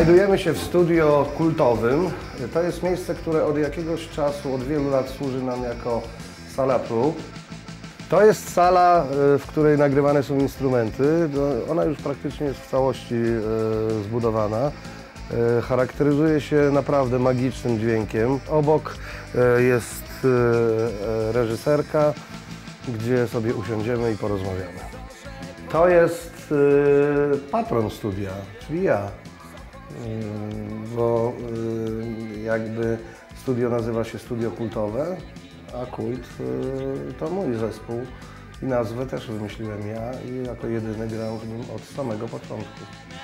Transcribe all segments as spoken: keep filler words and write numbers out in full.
Znajdujemy się w studio kultowym. To jest miejsce, które od jakiegoś czasu, od wielu lat służy nam jako sala prób. To jest sala, w której nagrywane są instrumenty. Ona już praktycznie jest w całości zbudowana. Charakteryzuje się naprawdę magicznym dźwiękiem. Obok jest reżyserka, gdzie sobie usiądziemy i porozmawiamy. To jest patron studia, czyli ja. Bo jakby studio nazywa się Studio Kultowe, a Kult to mój zespół i nazwę też wymyśliłem ja i jako jedyny gram w nim od samego początku.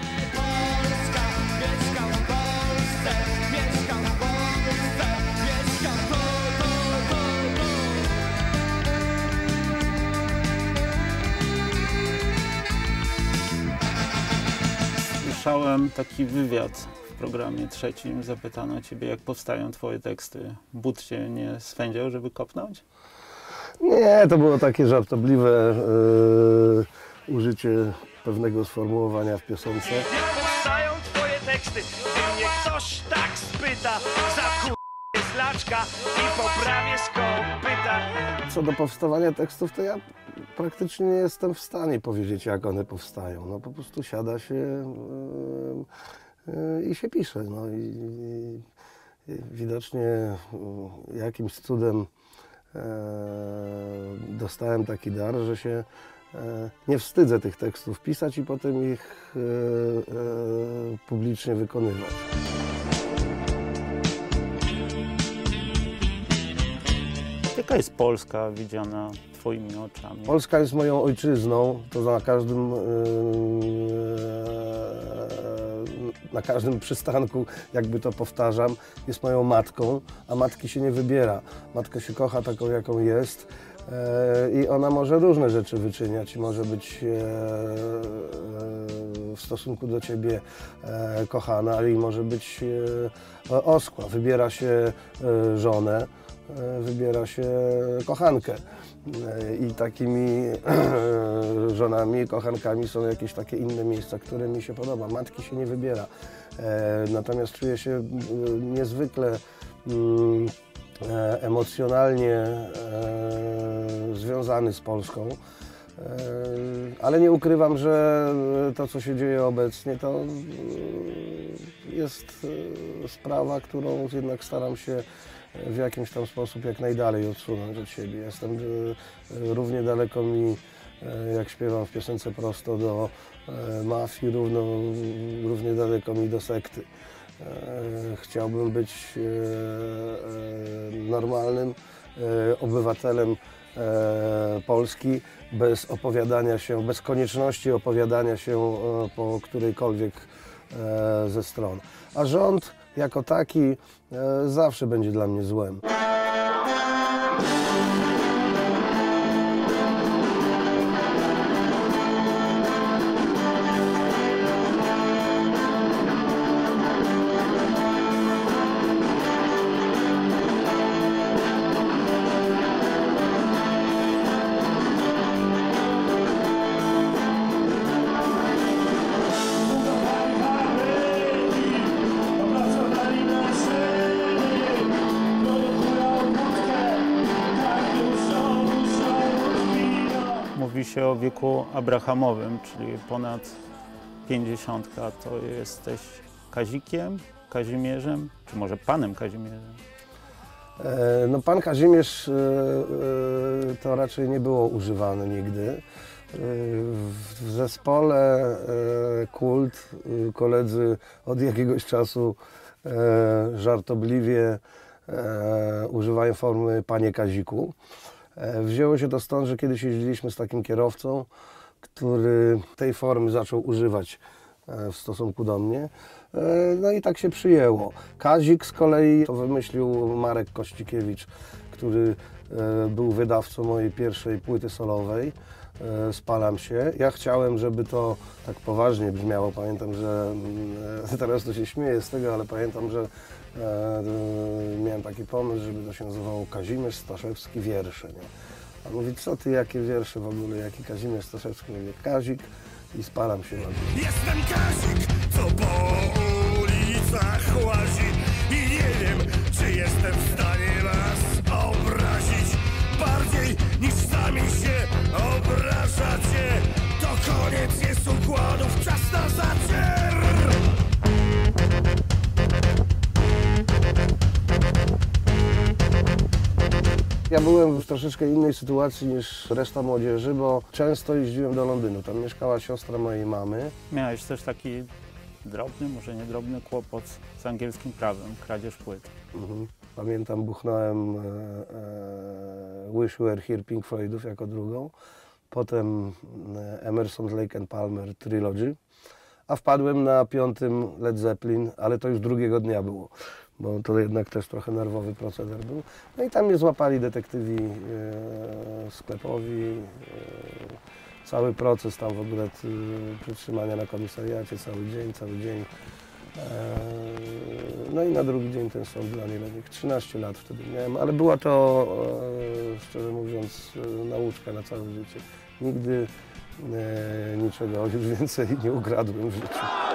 Słyszałem taki wywiad w programie trzecim, zapytano ciebie, jak powstają twoje teksty. But cię nie swędział, żeby kopnąć? Nie, to było takie żartobliwe yy, użycie pewnego sformułowania w piosence. Jak powstają twoje teksty, gdy mnie ktoś tak spyta, za kur... jest laczka i poprawię skopyta. Co do powstawania tekstów, to ja praktycznie nie jestem w stanie powiedzieć, jak one powstają. No po prostu siada się yy, yy, i się pisze. No i, i, i widocznie yy, jakimś cudem yy, dostałem taki dar, że się yy, nie wstydzę tych tekstów pisać i potem ich yy, yy, publicznie wykonywać. Jaka jest Polska widziana twoimi oczami? Polska jest moją ojczyzną, to na każdym, na każdym przystanku, jakby to powtarzam, jest moją matką, a matki się nie wybiera. Matka się kocha taką, jaką jest i ona może różne rzeczy wyczyniać. Może być w stosunku do ciebie kochana, ale i może być oskła. Wybiera się żonę, wybiera się kochankę. I takimi żonami, kochankami są jakieś takie inne miejsca, które mi się podoba. Matki się nie wybiera. Natomiast czuję się niezwykle emocjonalnie związany z Polską. Ale nie ukrywam, że to, co się dzieje obecnie, to jest sprawa, którą jednak staram się w jakimś tam sposób jak najdalej odsunąć od siebie. Jestem równie daleko mi, jak śpiewam w piosence Prosto, do mafii, równo, równie daleko mi do sekty. Chciałbym być normalnym obywatelem Polski bez opowiadania się, bez konieczności opowiadania się po którejkolwiek ze stron. A rząd jako taki zawsze będzie dla mnie złem. Mówi się o wieku abrahamowym, czyli ponad pięćdziesiątka. To jesteś Kazikiem, Kazimierzem, czy może panem Kazimierzem? No, pan Kazimierz to raczej nie było używane nigdy. W zespole Kult koledzy od jakiegoś czasu żartobliwie używają formy panie Kaziku. Wzięło się to stąd, że kiedyś jeździliśmy z takim kierowcą, który tej formy zaczął używać w stosunku do mnie. No i tak się przyjęło. Kazik z kolei to wymyślił Marek Kościkiewicz, który był wydawcą mojej pierwszej płyty solowej. Spalam się. Ja chciałem, żeby to tak poważnie brzmiało. Pamiętam, że teraz to się śmieję z tego, ale pamiętam, że miałem taki pomysł, żeby to się nazywało Kazimierz Staszewski wiersze. Nie? A mówi, co ty, jakie wiersze w ogóle, jaki Kazimierz Staszewski? Mówię, Kazik i spalam się na dół. Jestem Kazik, co po włosach łazi i nie wiem, czy jestem w stanie was obrazić bardziej niż sami się obrażacie. To koniec jest układów, czas na zacier. Ja byłem w troszeczkę innej sytuacji niż reszta młodzieży, bo często jeździłem do Londynu. Tam mieszkała siostra mojej mamy. Miałeś też taki drobny, może nie drobny kłopot z angielskim prawem, kradzież płyt. Mhm. Pamiętam, buchnąłem e, e, Wish We Were Here Pink Floydów jako drugą, potem e, Emerson, Lake and Palmer Trilogy, a wpadłem na piątym Led Zeppelin, ale to już drugiego dnia było, bo to jednak też trochę nerwowy proceder był. No i tam mnie złapali detektywi e, sklepowi, e, cały proces tam w ogóle e, przytrzymania na komisariacie, cały dzień, cały dzień. No i na drugi dzień ten sąd dla nieletnich. trzynaście lat wtedy miałem, ale była to, szczerze mówiąc, nauczka na całe życie. Nigdy niczego już więcej nie ukradłem w życiu.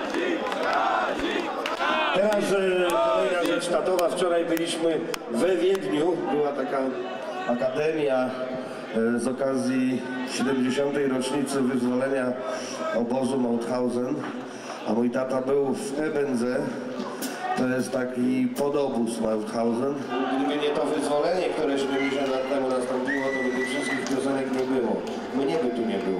Teraz e, kolejna rzecz tatowa. Wczoraj byliśmy we Wiedniu. Była taka akademia e, z okazji siedemdziesiątej rocznicy wyzwolenia obozu Mauthausen. A mój tata był w Ebenze, to jest taki podobóz Mauthausen. Gdyby nie to wyzwolenie, które siedemdziesiąt lat temu nastąpiło, to by tych wszystkich piosenek nie było. Mnie by tu nie było.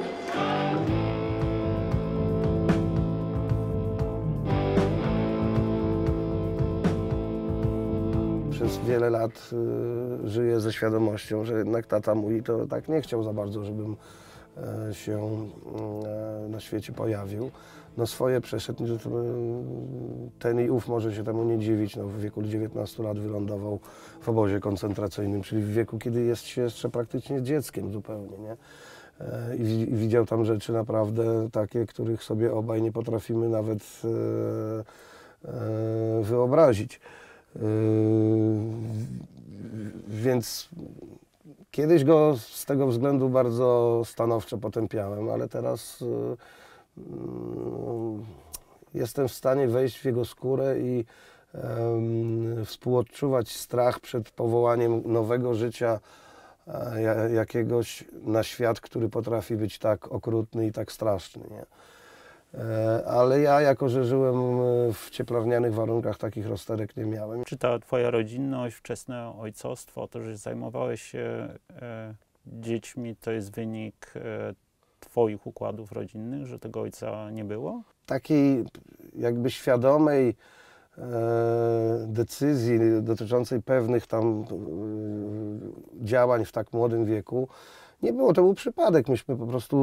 Przez wiele lat y, żyję ze świadomością, że jednak tata mój to tak nie chciał za bardzo, żebym y, się y, na świecie pojawił. No swoje przeszedł, że to, ten i ów może się temu nie dziwić. No, w wieku dziewiętnastu lat wylądował w obozie koncentracyjnym, czyli w wieku, kiedy jest się jeszcze praktycznie dzieckiem zupełnie, nie? I, I widział tam rzeczy naprawdę takie, których sobie obaj nie potrafimy nawet e, e, wyobrazić. E, więc kiedyś go z tego względu bardzo stanowczo potępiałem, ale teraz e, jestem w stanie wejść w jego skórę i um, współodczuwać strach przed powołaniem nowego życia, e, jakiegoś na świat, który potrafi być tak okrutny i tak straszny. Nie? E, ale ja, jako że żyłem w cieplarnianych warunkach, takich rozterek nie miałem. Czy ta twoja rodzinność, wczesne ojcostwo, to, że zajmowałeś się e, dziećmi, to jest wynik e, twoich układów rodzinnych, że tego ojca nie było? Takiej jakby świadomej e, decyzji dotyczącej pewnych tam e, działań w tak młodym wieku nie było. To był przypadek. Myśmy po prostu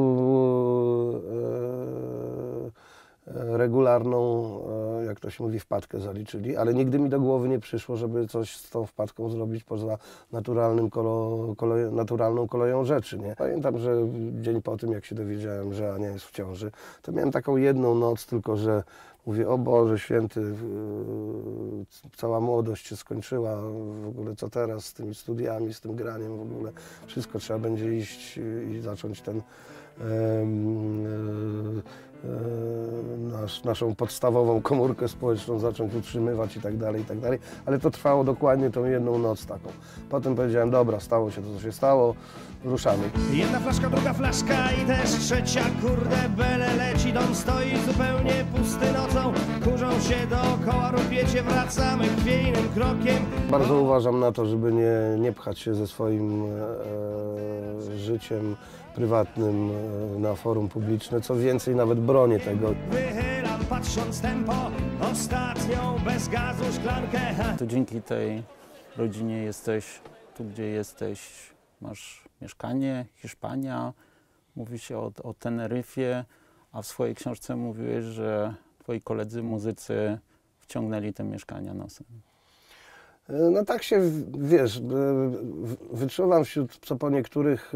e, regularną, e, jak to się mówi, wpadkę zaliczyli, ale nigdy mi do głowy nie przyszło, żeby coś z tą wpadką zrobić poza naturalnym kolo, kolej, naturalną koleją rzeczy. Nie? Pamiętam, że dzień po tym, jak się dowiedziałem, że Ania jest w ciąży, to miałem taką jedną noc, tylko że mówię, o Boże Święty, yy, cała młodość się skończyła, w ogóle co teraz z tymi studiami, z tym graniem, w ogóle wszystko trzeba będzie iść i zacząć ten yy, yy, Nasz, naszą podstawową komórkę społeczną zacząć utrzymywać i tak dalej, i tak dalej. Ale to trwało dokładnie tą jedną noc taką. Potem powiedziałem, dobra, stało się to, co się stało, ruszamy. Jedna flaszka, druga flaszka i też trzecia, kurde bele leci, dom stoi zupełnie pusty nocą, kurzą się dookoła, rupiecie, wracamy chwiejnym krokiem. Bardzo uważam na to, żeby nie, nie pchać się ze swoim e, życiem prywatnym e, na forum publiczne. Co więcej, nawet bronię tego. Wychylam, patrząc tempo, ostatnią bez gazu szklankę. To dzięki tej rodzinie jesteś tu, gdzie jesteś. Masz mieszkanie, Hiszpania, mówi się o, o Teneryfie, a w swojej książce mówiłeś, że twoi koledzy muzycy wciągnęli te mieszkania nosem. No tak się, wiesz, wyczuwam wśród co po niektórych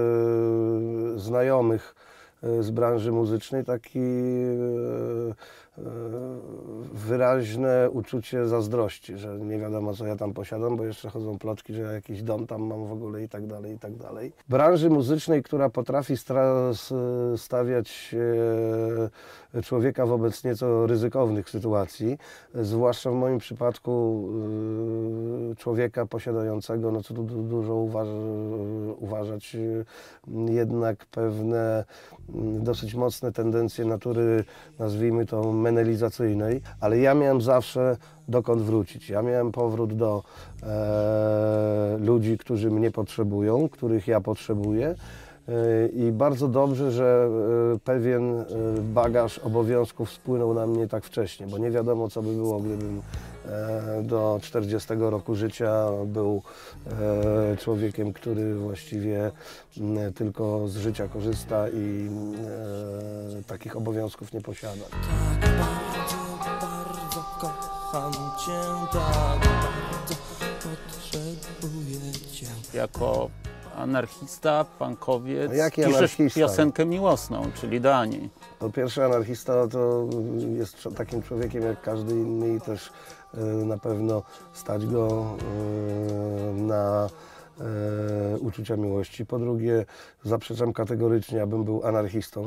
znajomych z branży muzycznej taki wyraźne uczucie zazdrości, że nie wiadomo, co ja tam posiadam, bo jeszcze chodzą plotki, że ja jakiś dom tam mam w ogóle i tak dalej, i tak dalej. Branży muzycznej, która potrafi stawiać człowieka wobec nieco ryzykownych sytuacji, zwłaszcza w moim przypadku człowieka posiadającego, no co tu dużo uważ uważać, jednak pewne dosyć mocne tendencje natury, nazwijmy to menelizacyjnej, ale ja miałem zawsze dokąd wrócić. Ja miałem powrót do e, ludzi, którzy mnie potrzebują, których ja potrzebuję. I bardzo dobrze, że pewien bagaż obowiązków spłynął na mnie tak wcześnie, bo nie wiadomo, co by było, gdybym do czterdziestego roku życia był człowiekiem, który właściwie tylko z życia korzysta i takich obowiązków nie posiada. Tak bardzo, bardzo kocham Cię, tak bardzo potrzebuję Cię. Jako anarchista, punkowiec, A jaki piszesz anarchista? piosenkę miłosną, czyli do Ani. Po pierwsze, anarchista to jest takim człowiekiem jak każdy inny i też na pewno stać go na uczucia miłości. Po drugie, zaprzeczam kategorycznie, abym był anarchistą.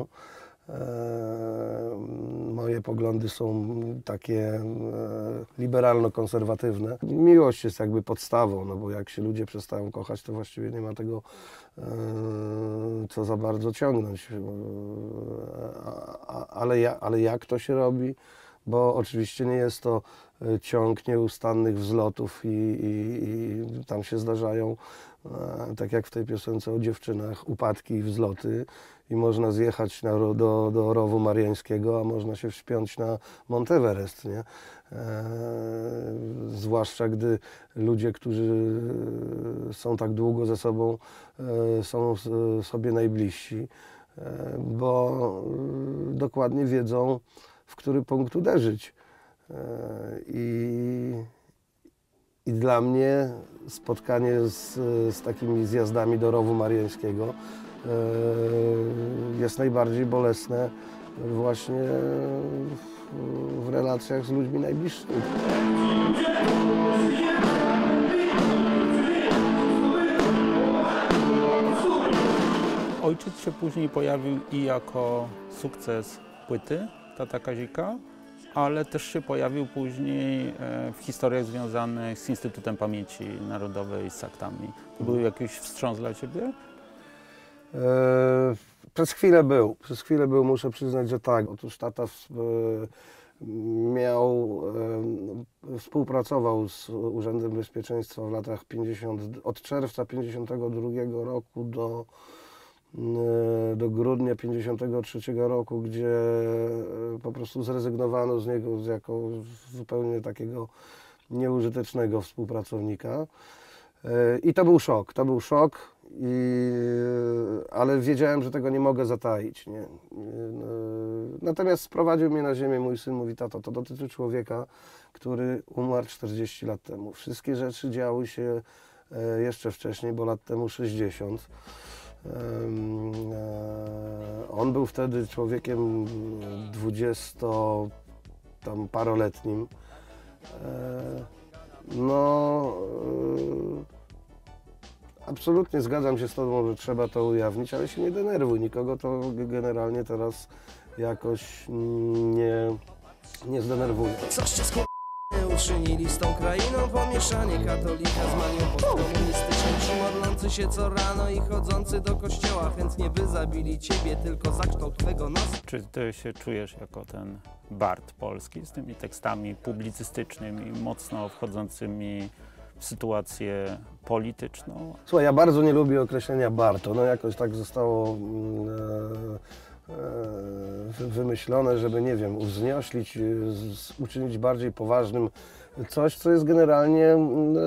Moje poglądy są takie liberalno-konserwatywne. Miłość jest jakby podstawą, no bo jak się ludzie przestają kochać, to właściwie nie ma tego co za bardzo ciągnąć. Ale, ja, ale jak to się robi? Bo oczywiście nie jest to ciąg nieustannych wzlotów i, i, i tam się zdarzają, tak jak w tej piosence o dziewczynach, upadki i wzloty. I można zjechać na, do, do rowu mariańskiego, a można się wspiąć na Monteverest, nie? E, zwłaszcza gdy ludzie, którzy są tak długo ze sobą, e, są sobie najbliżsi, e, bo dokładnie wiedzą, w który punkt uderzyć. E, i, I dla mnie spotkanie z, z takimi zjazdami do rowu mariańskiego jest najbardziej bolesne właśnie w relacjach z ludźmi najbliższymi. Ojciec się później pojawił i jako sukces płyty Tata Kazika, ale też się pojawił później w historiach związanych z Instytutem Pamięci Narodowej, z aktami. To był jakiś wstrząs dla Ciebie? E, przez chwilę był, przez chwilę był, muszę przyznać, że tak. Otóż tata w, e, miał, e, współpracował z Urzędem Bezpieczeństwa w latach pięćdziesiątych, od czerwca pięćdziesiątego drugiego roku do, e, do grudnia pięćdziesiątego trzeciego roku, gdzie po prostu zrezygnowano z niego jako zupełnie takiego nieużytecznego współpracownika. E, I to był szok, to był szok. I, ale wiedziałem, że tego nie mogę zataić. Nie? Natomiast sprowadził mnie na ziemię mój syn, mówi: tato, to dotyczy człowieka, który umarł czterdzieści lat temu. Wszystkie rzeczy działy się jeszcze wcześniej, bo lat temu sześćdziesiąt. On był wtedy człowiekiem dwudziesto tam paroletnim. No... Absolutnie zgadzam się z Tobą, że trzeba to ujawnić, ale się nie denerwuj. Nikogo to generalnie teraz jakoś nie, nie zdenerwuje. Coście skurwysyny uczynili z tą krainą, pomieszanie katolika z manią postkomunistyczną. Ci modlący się co rano i chodzący do kościoła chętnie by zabili Ciebie tylko za kształt Twego nosa. Czy Ty się czujesz jako ten Bart polski z tymi tekstami publicystycznymi, mocno wchodzącymi w sytuację polityczną? Słuchaj, ja bardzo nie lubię określenia Bart. Ono jakoś tak zostało e, e, wymyślone, żeby, nie wiem, uwznioślić, z, uczynić bardziej poważnym coś, co jest generalnie e,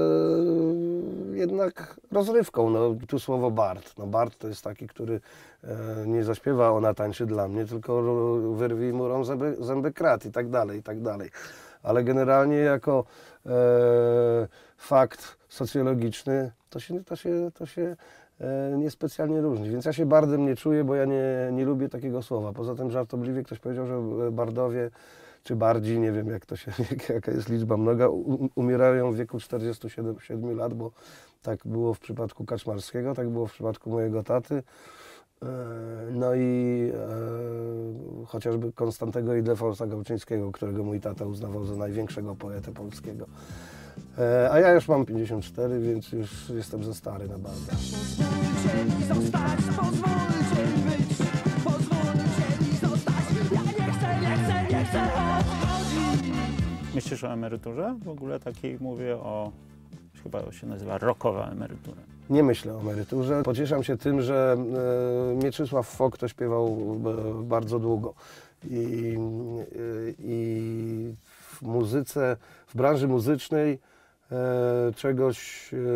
jednak rozrywką. No, tu słowo Bart. No, Bart to jest taki, który e, nie zaśpiewa "Ona tańczy dla mnie", tylko wyrwij mu rąk zęby, zęby krat i tak dalej, i tak dalej. Ale generalnie jako e, fakt socjologiczny to się, to się, to się e, niespecjalnie różni. Więc ja się bardem nie czuję, bo ja nie, nie lubię takiego słowa. Poza tym żartobliwie ktoś powiedział, że bardowie czy bardziej, nie wiem jak to się, jaka jest liczba mnoga, u, umierają w wieku czterdziestu siedmiu lat, bo tak było w przypadku Kaczmarskiego, tak było w przypadku mojego taty. No i e, chociażby Konstantego Ildefonsa Gałczyńskiego, którego mój tata uznawał za największego poetę polskiego. E, a ja już mam pięćdziesiąt cztery, więc już jestem za stary na bandę. Pozwólcie mi zostać, pozwólcie mi być, pozwólcie mi zostać, ja nie chcę, nie chcę, nie chcę odchodzić. Myślisz o emeryturze? W ogóle takiej mówię o, chyba się nazywa rockowa emerytura. Nie myślę o emeryturze. Pocieszam się tym, że e, Mieczysław Fok to śpiewał e, bardzo długo. I, e, I w muzyce, w branży muzycznej e, czegoś e,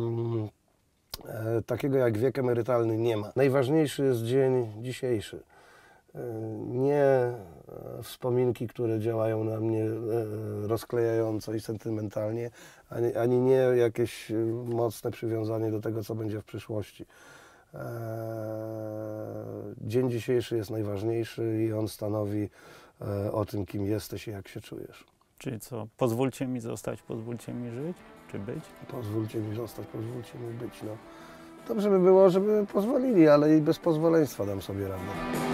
e, takiego jak wiek emerytalny nie ma. Najważniejszy jest dzień dzisiejszy. E, nie e, wspominki, które działają na mnie e, rozklejająco i sentymentalnie, ani, ani nie jakieś mocne przywiązanie do tego, co będzie w przyszłości. Eee, dzień dzisiejszy jest najważniejszy i on stanowi e, o tym, kim jesteś i jak się czujesz. Czyli co, pozwólcie mi zostać, pozwólcie mi żyć, czy być? Pozwólcie mi zostać, pozwólcie mi być. No. Dobrze by było, żeby pozwolili, ale i bez pozwoleństwa dam sobie radę.